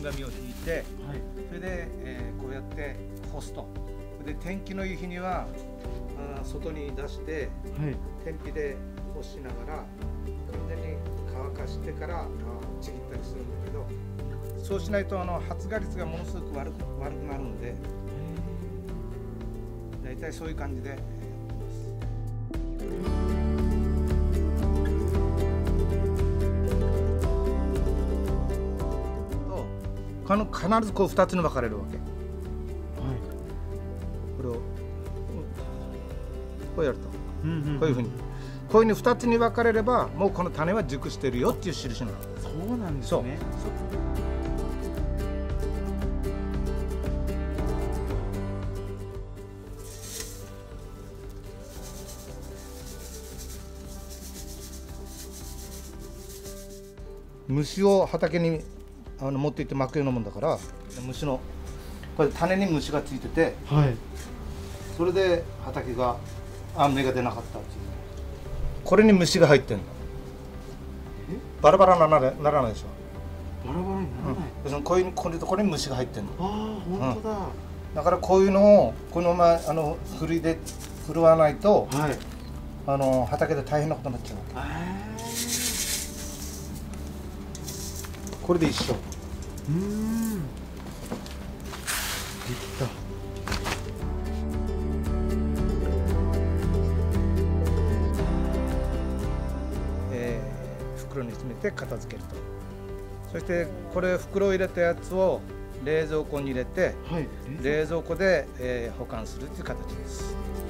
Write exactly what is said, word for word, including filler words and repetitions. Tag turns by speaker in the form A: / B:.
A: 紙を引いて、はい、それで、えー、こうやって干すと。で天気のいい日にはあ外に出して、はい、天日で干しながら完全に乾かしてからあちぎったりするんだけど、そうしないとあの発芽率がものすごく悪く悪くなるんで、だいたいそういう感じでやってます。あの必ずこうふたつに分かれるわけ。はい、これをこうやると、うんうんうん、こういうふうにこういうふうにふたつに分かれればもうこの種は熟してるよっていう印なの。
B: そうなんですね。
A: 虫を畑にあの持って行って巻くようなもんだから、虫のこれ種に虫がついてて、はい、それで畑があ芽が出なかったっていう。これに虫が入ってんの。バラバラならならないでしょ。
B: バラバラにならない。
A: うん、こういうこれとこれに虫が入ってんの。
B: ああ本当だ、うん。
A: だからこういうのをこのままあのふるいで振るわないと、はい、あの畑で大変なことになっちゃうわけ。これで一緒。うーん。できた。えー、袋に詰めて片付けると。そしてこれ袋を入れたやつを冷蔵庫に入れて、はい、冷蔵庫で、えー、保管するという形です。